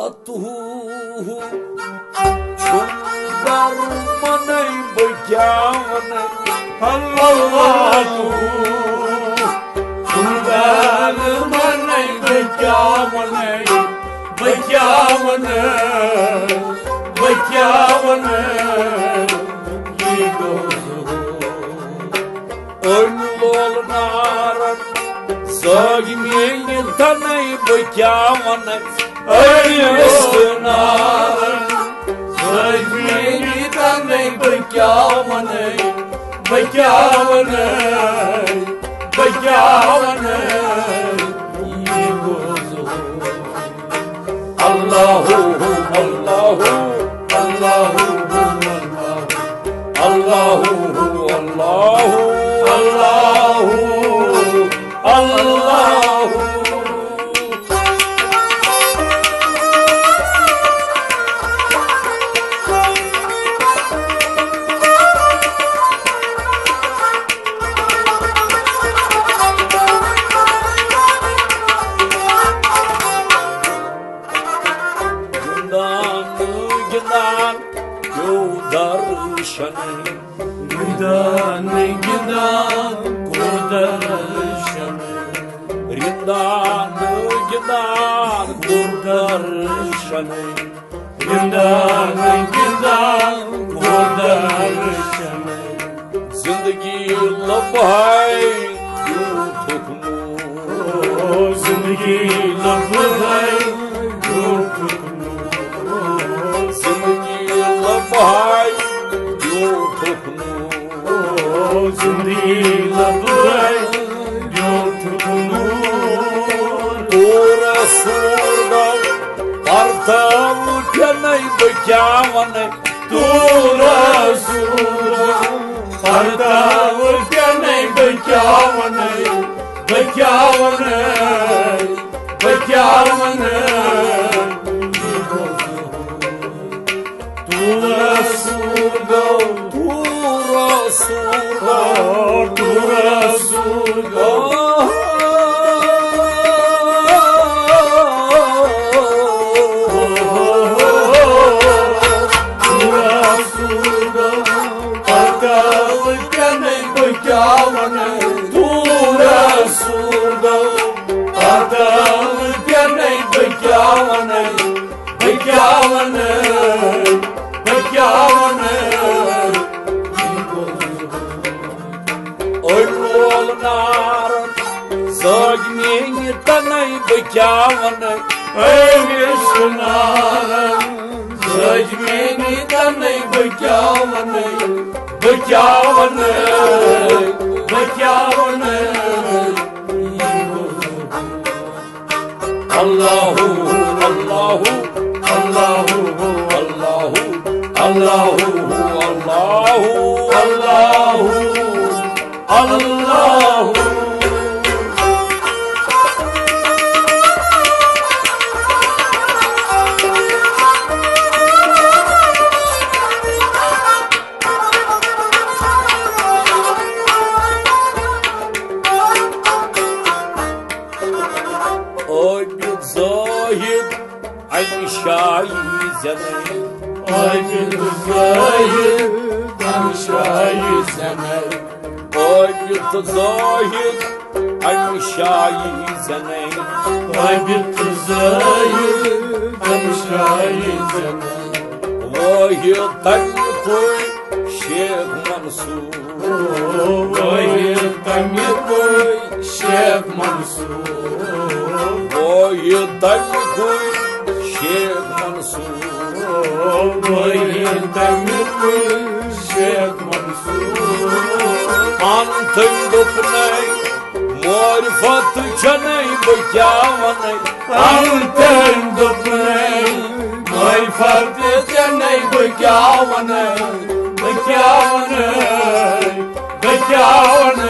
salatuhu Sundar manai bajavane salatuhu Sundar manai bajavane bajavane bajavane Önlol naran Sagimyeyi tanay bajavane Ayıstınaran Sagimyeyi tanay bajavane bajavane bajavane Allahu Allahu Allahu Allahu Allahu Allahu Güdan Yodarışanı Güdan Kurdarışanı Rindan Kurdarışanı Rindan Kurdarışanı Zindagi labhay yutuknu Zindagi labhay yutuknu Zindagi labhay yutuknu Zindagi labhay yutuknu Tura surga partam janai bajavane Tura surga partam janai bajavane bajavane bajavane Tura surga Sagmyeyi tanay bajavane Ayıstınaran Sagmyeyi tanay bajavane bajavane bajavane Allahu Allahu Allahu Allahu Allahu Allahu Allahu Aygül zahid amşayı zemer Aygül zahid amşayı zemer Aygül zahid amşayı zemer Vahid tanıkoy Şeyh Mansur Vahid tanıkoy Şeyh Mansur Vahid tanıkoy Şeyh Mansur Vahid tanıkoy Şeyh Mansur Antın dopnay Marifat canay bajavane Antın dopnay Marifat canay bajavane bajavane bajavane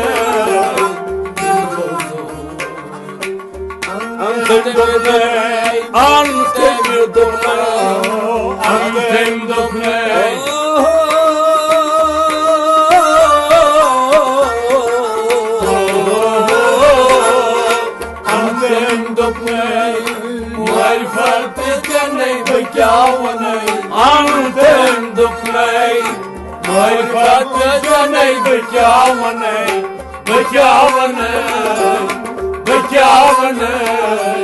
Antın dopnay Antın dopnay marifat tenei băcheaunei, antem dupnei. Marifat tenei băcheaunei, băcheaunei, băcheaunei.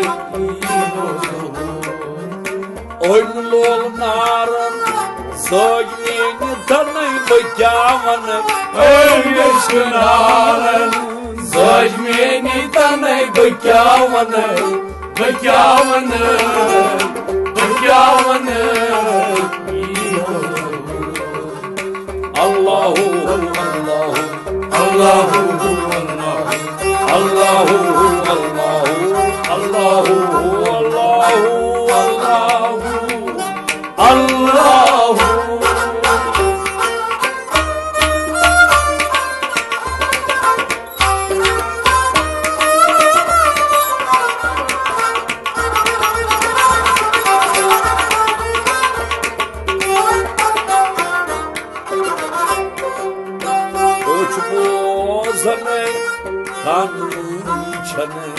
Oynul narın, soyini taney băcheaunei, Ömüşkünarın, soyini taney băcheaunei, băcheaunei, băcheaunei. Allahu, Allahu, Allahu, Allahu, Allahu, Allahu, Allahu. Bozanay, kanımı çanay,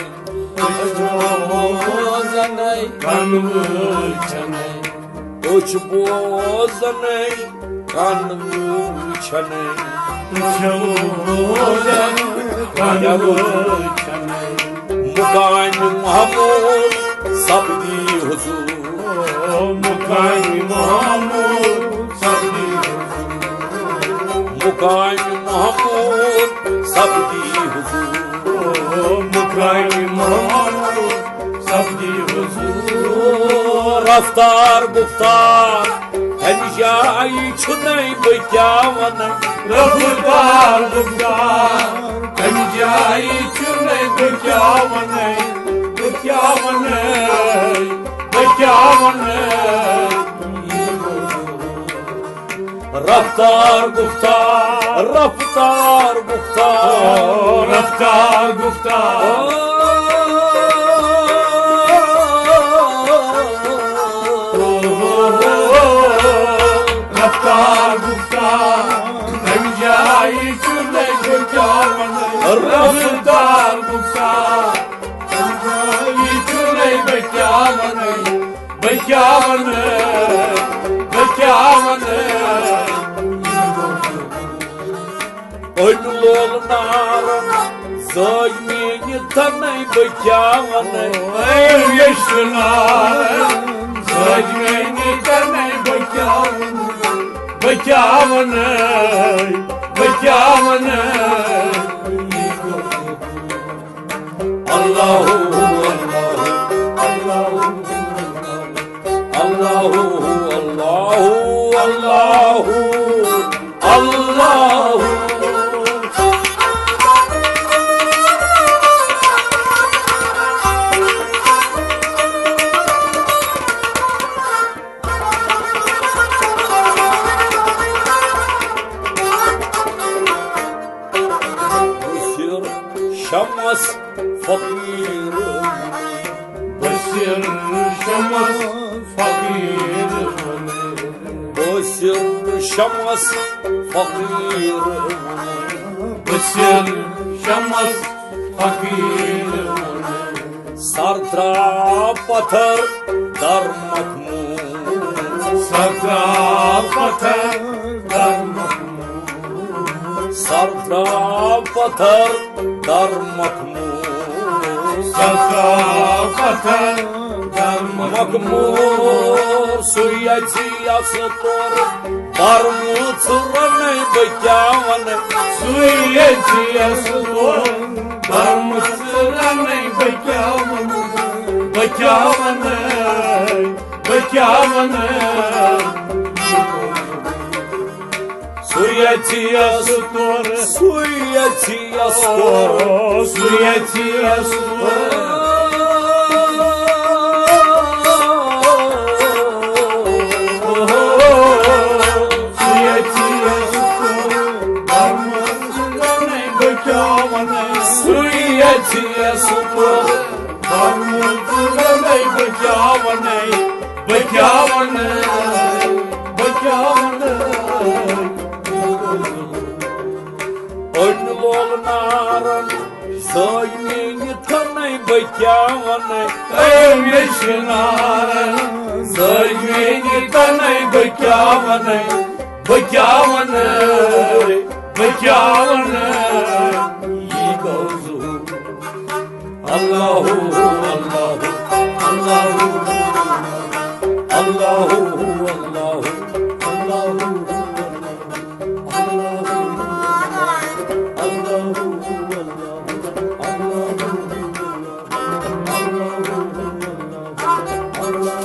bozanay, kanımı çanay, uç bozanay, kanımı çanay, bozanay, kanımı çanay, mukayn Muhammed sabdi huzur, mukayn Muhammed sabdi huzur, mukayn Muhammed sabdi huzur, mukayn Muhammed sabdi huzur. Raftar guftar hencayi çunay bıkyavanay, raftar guftar hencayi çunay bıkyavanay, bıkyavanay, bıkyavanay. Raftar guftar, raftar guftar, raftar guftar. Raftar guftar, hencayi çürley bıkyavanay, raftar guftar, hencayi çürley bıkyavanay, bıkyavanay, bıkyavanay. Oynul narın, soyini taney bıkyavanay, yaşınarın, soyini taney bıkyavanay, bıkyavanay, bıkyavanay. Allahu, Allahu, Allahu, Allahu, Allahu, Allahu. Şamas fakirim, Basir Şamas fakirim, Basir Şamas fakirim, Basir Şamas fakirim. Sartrap atar darmak mu, Sartrap atar darmak mu, Sartrap atar darmak mu, Sartrap atar darmak mu. Suyeti yasıtır darmut sıranay bıkyavanay, Suyeti yasıtır darmut sıranay bıkyavanay, bıkyavanay, bıkyavanay. Suyeti yasıtır, suyeti yasıtır, suyeti yasıtır. Suyeti yasıtır, darmutlanay bıkyavanay, bıkyavanay, bıkyavanay. Oynul narın, soyini taney bıkyavanay, yaşınarın, Allahu, Allahu, Allahu, Allahu, Allahu, Allahu, Allahu, Allahu,